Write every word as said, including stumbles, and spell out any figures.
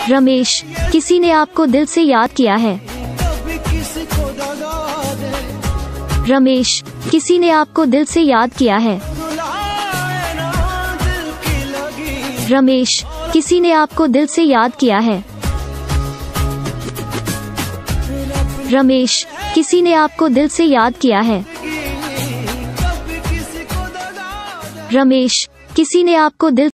रमेश, किसी ने आपको दिल से याद किया है। रमेश, किसी ने आपको दिल से याद किया है। रमेश, किसी ने आपको दिल से याद किया है। रमेश, किसी ने आपको दिल से याद किया है। रमेश, किसी ने आपको दिल